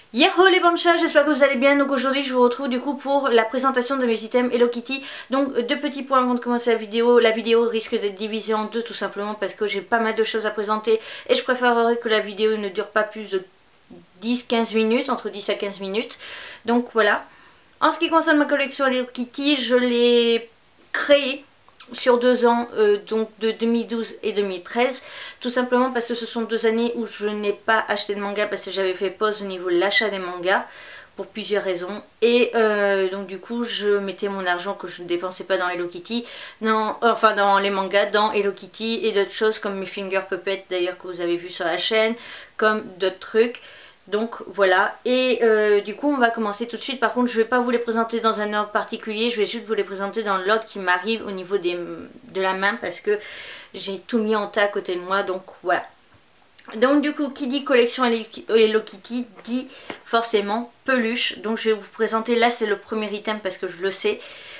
Yahoo les bonnes chats, j'espère que vous allez bien. Donc aujourd'hui je vous retrouve du coup pour la présentation de mes items Hello Kitty. Donc deux petits points avant de commencer la vidéo. La vidéo risque d'être divisée en deux tout simplement parce que j'ai pas mal de choses à présenter. Et je préférerais que la vidéo ne dure pas plus de 10-15 minutes, entre 10 à 15 minutes. Donc voilà. En ce qui concerne ma collection Hello Kitty, je l'ai créée sur 2 ans, donc de 2012 et 2013, tout simplement parce que ce sont 2 années où je n'ai pas acheté de manga parce que j'avais fait pause au niveau de l'achat des mangas pour plusieurs raisons, et donc du coup je mettais mon argent que je ne dépensais pas dans Hello Kitty, enfin dans les mangas, dans Hello Kitty et d'autres choses comme mes Finger Puppets d'ailleurs que vous avez vu sur la chaîne, comme d'autres trucs. Donc voilà, et du coup on va commencer tout de suite. Par contre je ne vais pas vous les présenter dans un ordre particulier, je vais juste vous les présenter dans l'ordre qui m'arrive au niveau de la main parce que j'ai tout mis en tas à côté de moi, donc voilà. Donc du coup qui dit collection Hello Kitty dit forcément peluche. Donc je vais vous présenter, là c'est le premier item parce que je le sais.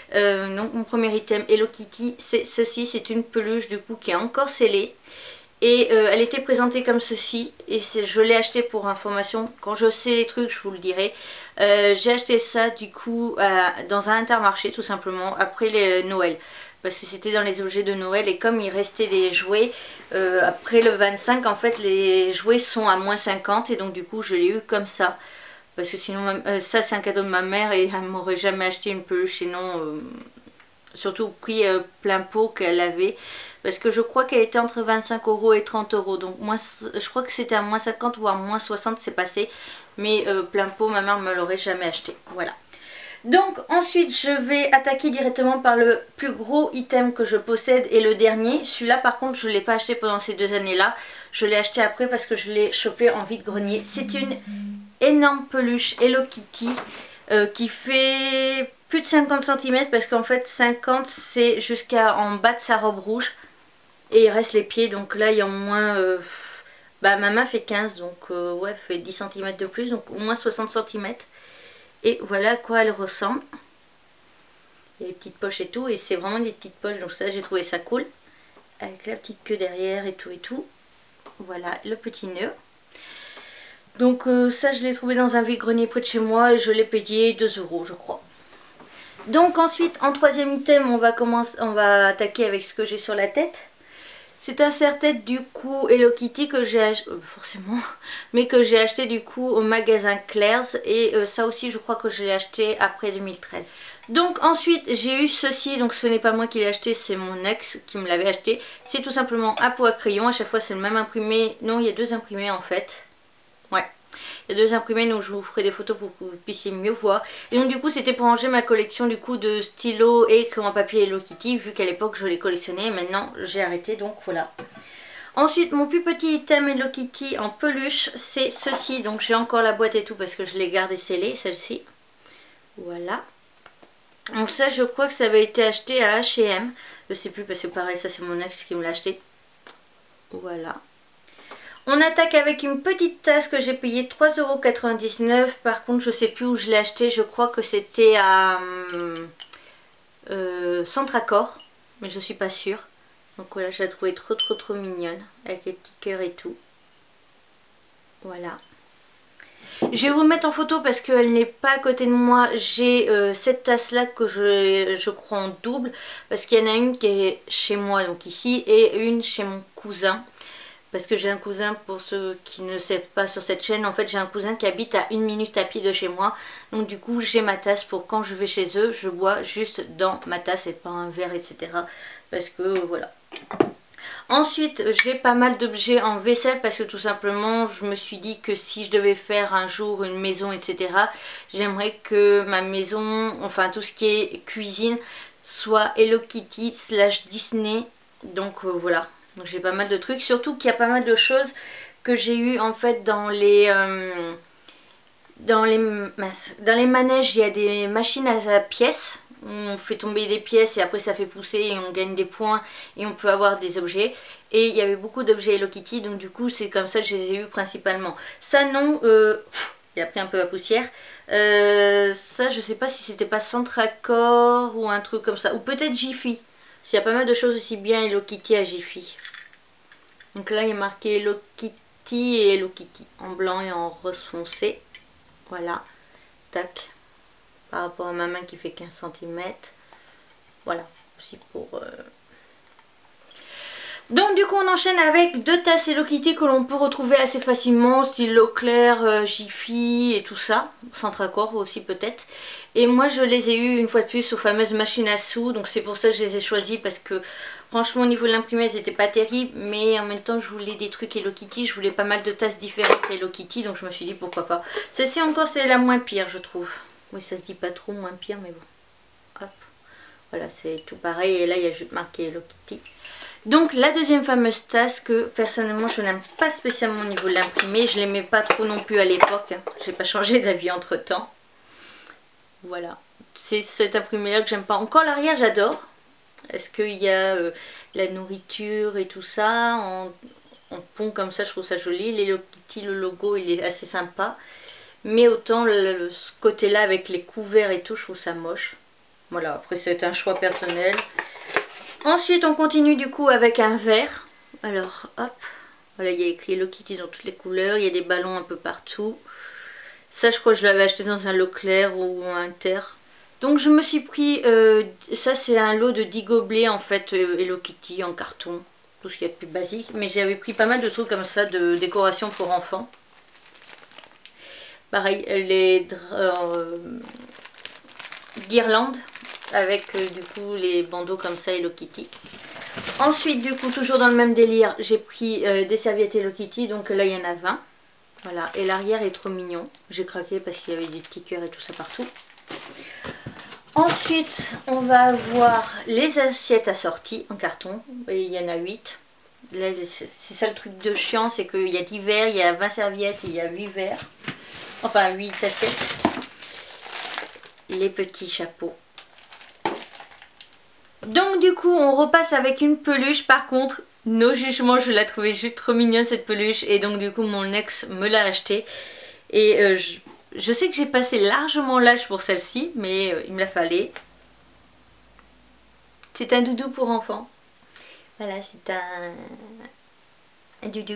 Donc mon premier item Hello Kitty c'est ceci, c'est une peluche du coup qui est encore scellée. Et elle était présentée comme ceci, et je l'ai acheté pour information. Quand je sais les trucs je vous le dirai. J'ai acheté ça du coup dans un Intermarché tout simplement après les Noël, parce que c'était dans les objets de Noël, et comme il restait des jouets après le 25 en fait les jouets sont à moins 50, et donc du coup je l'ai eu comme ça. Parce que sinon ça c'est un cadeau de ma mère et elle m'aurait jamais acheté une peluche sinon, surtout au prix plein pot qu'elle avait, parce que je crois qu'elle était entre 25 € et 30 €, donc moi je crois que c'était à moins 50 ou à moins 60 c'est passé, mais plein pot ma mère me l'aurait jamais acheté. Voilà. Donc ensuite je vais attaquer directement par le plus gros item que je possède et le dernier. Celui-là par contre je ne l'ai pas acheté pendant ces 2 années là, je l'ai acheté après parce que je l'ai chopé en vide-grenier. C'est une énorme peluche Hello Kitty qui fait plus de 50 cm, parce qu'en fait 50 c'est jusqu'à en bas de sa robe rouge et il reste les pieds, donc là il y a au moins ma main fait 15, donc ouais, fait 10 cm de plus, donc au moins 60 cm. Et voilà à quoi elle ressemble. Il y a les petites poches et tout, et c'est vraiment des petites poches, donc ça j'ai trouvé ça cool, avec la petite queue derrière et tout et tout. Voilà le petit nœud. Donc ça je l'ai trouvé dans un vide-grenier près de chez moi et je l'ai payé 2 € je crois. Donc ensuite en troisième item on va attaquer avec ce que j'ai sur la tête. C'est un serre-tête du coup Hello Kitty que j'ai acheté, forcément, mais que j'ai acheté du coup au magasin Claire's, et ça aussi je crois que je l'ai acheté après 2013. Donc ensuite j'ai eu ceci, donc ce n'est pas moi qui l'ai acheté, c'est mon ex qui me l'avait acheté. C'est tout simplement un pot à crayon, à chaque fois c'est le même imprimé, non il y a 2 imprimés en fait. Ouais, il y a 2 imprimés, donc je vous ferai des photos pour que vous puissiez mieux voir. Et donc du coup c'était pour ranger ma collection du coup de stylos et crayons à papier Hello Kitty, vu qu'à l'époque je les collectionnais et maintenant j'ai arrêté, donc voilà. Ensuite mon plus petit item Hello Kitty en peluche c'est ceci, donc j'ai encore la boîte et tout parce que je l'ai gardé scellée, celle-ci. Voilà. Donc ça je crois que ça avait été acheté à H&M, je sais plus parce que pareil ça c'est mon ex qui me l'a acheté. Voilà. On attaque avec une petite tasse que j'ai payée 3,99 €. Par contre je sais plus où je l'ai acheté, je crois que c'était à Centracor, mais je suis pas sûre. Donc voilà, je l'ai trouvée trop mignonne, avec les petits cœurs et tout. Voilà. Je vais vous mettre en photo parce qu'elle n'est pas à côté de moi. J'ai cette tasse là que je crois en double, parce qu'il y en a une qui est chez moi, donc ici, et une chez mon cousin. Parce que j'ai un cousin, pour ceux qui ne savent pas sur cette chaîne, en fait j'ai un cousin qui habite à 1 minute à pied de chez moi. Donc du coup j'ai ma tasse pour quand je vais chez eux, je bois juste dans ma tasse et pas un verre, etc. Parce que voilà. Ensuite j'ai pas mal d'objets en vaisselle parce que tout simplement je me suis dit que si je devais faire un jour une maison, etc. J'aimerais que ma maison, enfin tout ce qui est cuisine, soit Hello Kitty / Disney. Donc voilà. Donc j'ai pas mal de trucs, surtout qu'il y a pas mal de choses que j'ai eu en fait dans les manèges. Il y a des machines à pièces où on fait tomber des pièces et après ça fait pousser et on gagne des points et on peut avoir des objets. Et il y avait beaucoup d'objets Hello Kitty, donc du coup c'est comme ça que je les ai eu principalement. Ça non, il a pris un peu la poussière. Ça je sais pas si c'était pas Centracor ou un truc comme ça, ou peut-être Jiffy. Il y a pas mal de choses aussi bien Hello Kitty à Jiffy. Donc là il est marqué Hello Kitty et Hello Kitty en blanc et en rose foncé. Voilà, tac, par rapport à ma main qui fait 15 cm. Voilà, aussi pour... Donc du coup on enchaîne avec deux tasses Hello Kitty que l'on peut retrouver assez facilement, style Leclerc, Jiffy et tout ça, Centracor aussi peut-être. Et moi je les ai eu une fois de plus aux fameuses machines à sous, donc c'est pour ça que je les ai choisis, parce que franchement au niveau de l'imprimé elles n'étaient pas terribles, mais en même temps je voulais des trucs Hello Kitty, je voulais pas mal de tasses différentes Hello Kitty, donc je me suis dit pourquoi pas. Celle-ci encore c'est la moins pire je trouve. Oui ça se dit pas trop moins pire mais bon. Hop. Voilà c'est tout pareil et là il y a juste marqué Hello Kitty. Donc la deuxième fameuse tasse que personnellement je n'aime pas spécialement au niveau de l'imprimé, je l'aimais pas trop non plus à l'époque, j'ai pas changé d'avis entre temps. Voilà, c'est cet imprimé là que j'aime pas. Encore l'arrière j'adore, est-ce qu'il y a la nourriture et tout ça en pont comme ça, je trouve ça joli. Les Hello Kitty, le logo il est assez sympa, mais autant ce côté là avec les couverts et tout je trouve ça moche. Voilà, après c'est un choix personnel. Ensuite on continue du coup avec un verre. Alors hop, voilà il y a écrit Hello Kitty dans toutes les couleurs, il y a des ballons un peu partout. Ça je crois que je l'avais acheté dans un Leclerc ou un Inter. Donc je me suis pris, ça c'est un lot de 10 gobelets en fait Hello Kitty en carton. Tout ce qu'il y a de plus basique. Mais j'avais pris pas mal de trucs comme ça de décoration pour enfants. Pareil les guirlandes. Avec du coup les bandeaux comme ça Hello Kitty. Ensuite du coup toujours dans le même délire j'ai pris des serviettes Hello Kitty, donc là il y en a 20. Voilà, et l'arrière est trop mignon, j'ai craqué parce qu'il y avait des petits cœurs et tout ça partout. Ensuite on va avoir les assiettes assorties en carton, et il y en a 8. Là c'est ça le truc de chiant, c'est qu'il y a 10 verres, il y a 20 serviettes et il y a 8 verres, enfin 8 assiettes. Les petits chapeaux. Donc du coup on repasse avec une peluche. Par contre nos jugements, je la trouvais juste trop mignonne cette peluche, et donc du coup mon ex me l'a achetée. Et je sais que j'ai passé largement l'âge pour celle-ci, mais il me la fallait. C'est un doudou pour enfants. Voilà, c'est un doudou.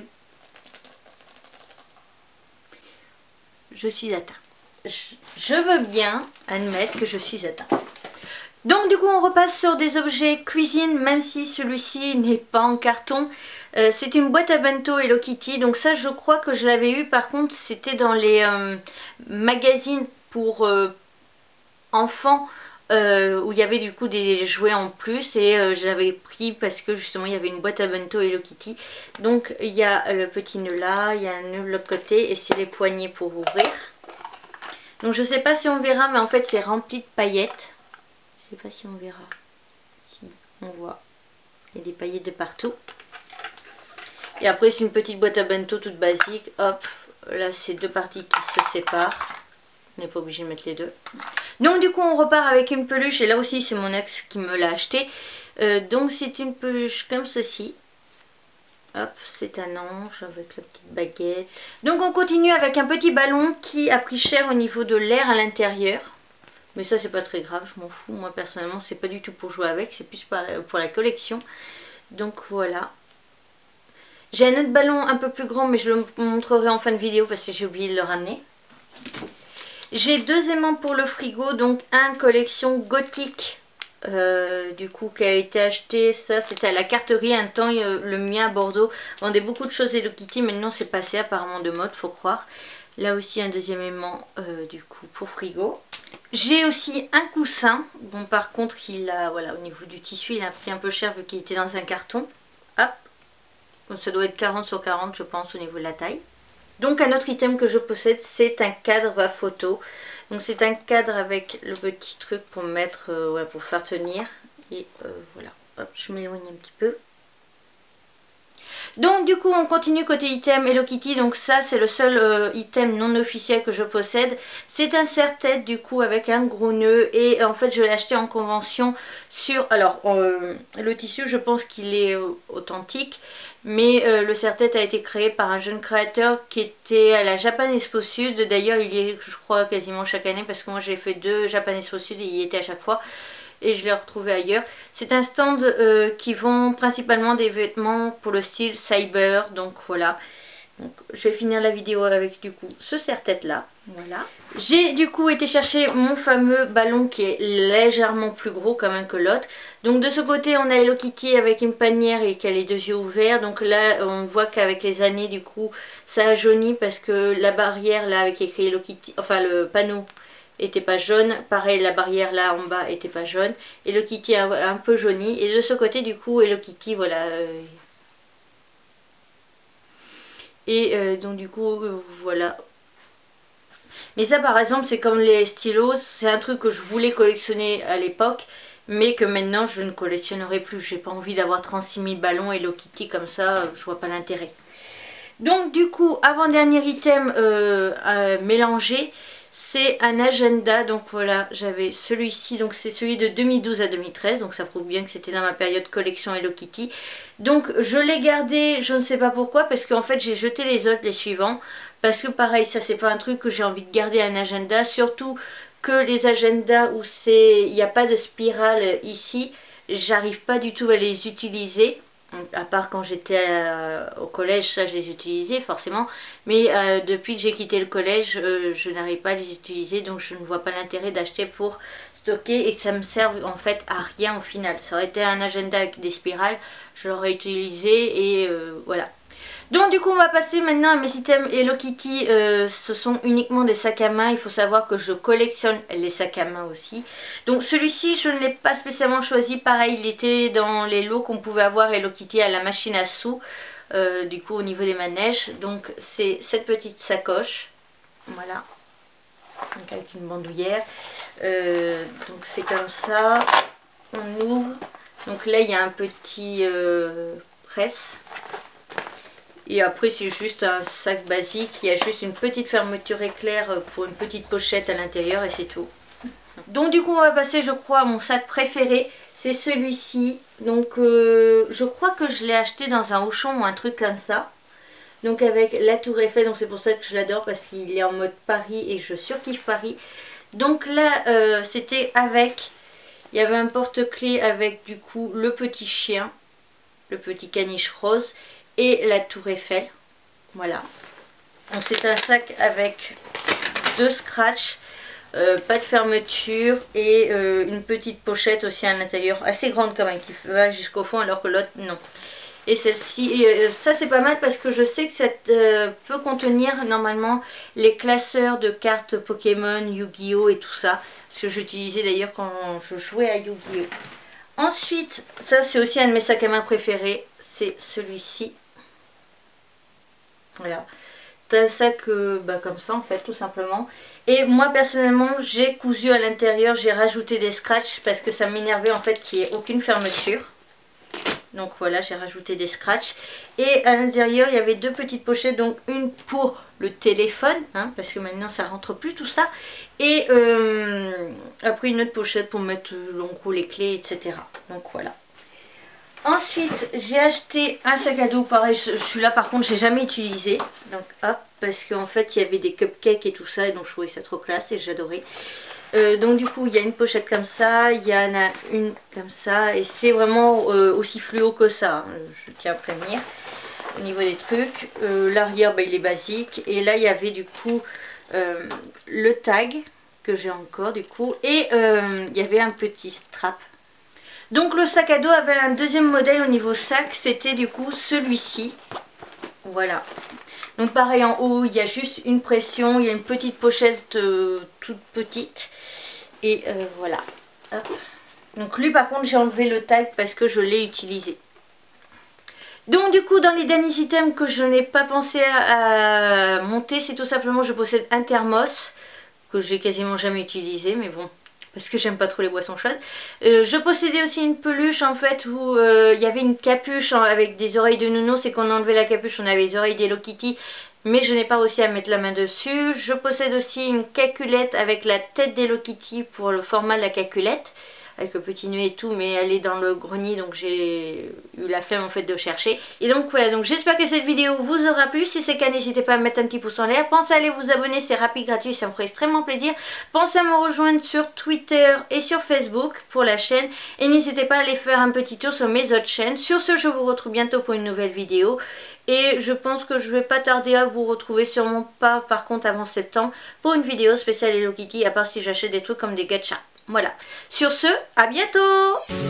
Je suis atteinte. Je veux bien admettre que je suis atteinte. Donc du coup on repasse sur des objets cuisine, même si celui-ci n'est pas en carton. C'est une boîte à bento Hello Kitty, donc ça je crois que je l'avais eu, par contre c'était dans les magazines pour enfants où il y avait du coup des jouets en plus, et je l'avais pris parce que justement il y avait une boîte à bento Hello Kitty. Donc il y a le petit nœud là, il y a un nœud de l'autre côté et c'est les poignées pour ouvrir. Donc je sais pas si on verra, mais en fait c'est rempli de paillettes. Je sais pas si on verra. Si, on voit. Il y a des paillettes de partout. Et après c'est une petite boîte à bento toute basique. Hop, là c'est deux parties qui se séparent. On n'est pas obligé de mettre les deux. Donc du coup on repart avec une peluche. Et là aussi c'est mon ex qui me l'a acheté. Donc c'est une peluche comme ceci. Hop, c'est un ange avec la petite baguette. Donc on continue avec un petit ballon qui a pris cher au niveau de l'air à l'intérieur. Mais ça c'est pas très grave, je m'en fous. Moi personnellement c'est pas du tout pour jouer avec, c'est plus pour la collection. Donc voilà. J'ai un autre ballon un peu plus grand, mais je le montrerai en fin de vidéo parce que j'ai oublié de le ramener. J'ai deux aimants pour le frigo, donc un collection gothique. Du coup qui a été acheté, ça c'était à la carterie un temps, le mien à Bordeaux vendait beaucoup de choses Hello Kitty, maintenant c'est passé apparemment de mode, faut croire. Là aussi un deuxième aimant du coup pour frigo. J'ai aussi un coussin, bon par contre il a, voilà, au niveau du tissu il a pris un peu cher vu qu'il était dans un carton. Hop, donc ça doit être 40 sur 40 je pense au niveau de la taille. Donc un autre item que je possède, c'est un cadre à photo. Donc c'est un cadre avec le petit truc pour mettre, ouais, pour faire tenir. Et voilà, hop, je m'éloigne un petit peu. Donc du coup on continue côté item Hello Kitty. Donc ça c'est le seul item non officiel que je possède. C'est un serre-tête du coup avec un gros nœud. Et en fait je l'ai acheté en convention sur... Alors le tissu je pense qu'il est authentique. Mais le serre-tête a été créé par un jeune créateur qui était à la Japan Expo Sud. D'ailleurs il y est je crois quasiment chaque année, parce que moi j'ai fait 2 Japan Expo Sud et il y était à chaque fois. Et je l'ai retrouvé ailleurs. C'est un stand qui vend principalement des vêtements pour le style cyber. Donc voilà. Donc je vais finir la vidéo avec du coup ce serre-tête là. Voilà. J'ai du coup été chercher mon fameux ballon qui est légèrement plus gros quand même que l'autre. Donc de ce côté on a Hello Kitty avec une panière et qui a les deux yeux ouverts. Donc là on voit qu'avec les années du coup ça a jauni parce que la barrière là avec écrit Hello Kitty, enfin le panneau était pas jaune. Pareil la barrière là en bas était pas jaune. Hello Kitty a un peu jauni. Et de ce côté du coup Hello Kitty voilà... donc du coup voilà. Mais ça par exemple c'est comme les stylos, c'est un truc que je voulais collectionner à l'époque mais que maintenant je ne collectionnerai plus. J'ai pas envie d'avoir 36 000 ballons Hello Kitty comme ça, je vois pas l'intérêt. Donc du coup avant-dernier item à mélanger, c'est un agenda. Donc voilà, j'avais celui-ci, donc c'est celui de 2012 à 2013, donc ça prouve bien que c'était dans ma période collection Hello Kitty. Donc je l'ai gardé, je ne sais pas pourquoi, parce qu'en fait j'ai jeté les autres, les suivants, parce que pareil, ça c'est pas un truc que j'ai envie de garder un agenda, surtout que les agendas où il n'y a pas de spirale ici, j'arrive pas du tout à les utiliser. À part quand j'étais au collège, ça je les utilisais forcément. Mais depuis que j'ai quitté le collège, je n'arrive pas à les utiliser. Donc je ne vois pas l'intérêt d'acheter pour stocker et que ça me serve en fait à rien au final. Ça aurait été un agenda avec des spirales, je l'aurais utilisé et voilà. Donc du coup on va passer maintenant à mes items Hello Kitty. Ce sont uniquement des sacs à main. Il faut savoir que je collectionne les sacs à main aussi. Donc celui-ci je ne l'ai pas spécialement choisi. Pareil, il était dans les lots qu'on pouvait avoir Hello Kitty à la machine à sous. Du coup au niveau des manèges. Donc c'est cette petite sacoche. Voilà. Donc avec une bandoulière. Donc c'est comme ça. On ouvre. Donc là il y a un petit presse. Et après c'est juste un sac basique, il y a juste une petite fermeture éclair pour une petite pochette à l'intérieur et c'est tout. Donc du coup on va passer je crois à mon sac préféré, c'est celui-ci. Donc je crois que je l'ai acheté dans un Auchan ou un truc comme ça. Donc avec la Tour Eiffel, donc c'est pour ça que je l'adore parce qu'il est en mode Paris et je surkiffe Paris. Donc là c'était avec, il y avait un porte-clés avec du coup le petit chien, le petit caniche rose. Et la Tour Eiffel, voilà. Donc c'est un sac avec 2 scratchs, pas de fermeture et une petite pochette aussi à l'intérieur, assez grande quand même, qui va jusqu'au fond alors que l'autre non. Et celle-ci, ça c'est pas mal parce que je sais que ça peut contenir normalement les classeurs de cartes Pokémon, Yu-Gi-Oh et tout ça. Ce que j'utilisais d'ailleurs quand je jouais à Yu-Gi-Oh. Ensuite, ça c'est aussi un de mes sacs à main préférés, c'est celui-ci. Voilà, t'as un sac comme ça en fait tout simplement. Et moi personnellement j'ai cousu à l'intérieur, j'ai rajouté des scratchs parce que ça m'énervait en fait qu'il n'y ait aucune fermeture. Donc voilà, j'ai rajouté des scratchs. Et à l'intérieur il y avait 2 petites pochettes, donc une pour le téléphone, hein, parce que maintenant ça rentre plus tout ça. Et après une autre pochette pour mettre en gros les clés, etc. Donc voilà. Ensuite, j'ai acheté un sac à dos, pareil, celui-là par contre j'ai jamais utilisé. Donc hop, parce qu'en fait il y avait des cupcakes et tout ça, et donc je trouvais ça trop classe et j'adorais. Donc du coup il y a une pochette comme ça, il y en a une comme ça, et c'est vraiment aussi fluo que ça, hein, je tiens à prévenir. Au niveau des trucs, l'arrière il est basique, et là il y avait du coup le tag que j'ai encore du coup, et il y avait un petit strap. Donc le sac à dos avait un deuxième modèle au niveau sac, c'était du coup celui-ci. Voilà. Donc pareil en haut, il y a juste une pression, il y a une petite pochette toute petite. Et voilà. Hop. Donc lui par contre j'ai enlevé le tag parce que je l'ai utilisé. Donc du coup dans les derniers items que je n'ai pas pensé à monter, c'est tout simplement je possède un thermos que j'ai quasiment jamais utilisé, mais bon, parce que j'aime pas trop les boissons chaudes. Je possédais aussi une peluche en fait où il y avait une capuche avec des oreilles de nounours, et qu'on enlevait la capuche on avait les oreilles d'Hello Kitty, mais je n'ai pas réussi à mettre la main dessus. Je possède aussi une calculette avec la tête d'Hello Kitty pour le format de la calculette. avec le petit nœud et tout, mais elle est dans le grenier donc j'ai eu la flemme en fait de chercher. Et donc voilà, donc j'espère que cette vidéo vous aura plu. Si c'est le cas, n'hésitez pas à mettre un petit pouce en l'air. Pensez à aller vous abonner, c'est rapide, gratuit, ça me ferait extrêmement plaisir. Pensez à me rejoindre sur Twitter et sur Facebook pour la chaîne. Et n'hésitez pas à aller faire un petit tour sur mes autres chaînes. Sur ce, je vous retrouve bientôt pour une nouvelle vidéo. Et je pense que je vais pas tarder à vous retrouver, sûrement pas par contre avant septembre, pour une vidéo spéciale Hello Kitty, à part si j'achète des trucs comme des gachas. Voilà. Sur ce, à bientôt!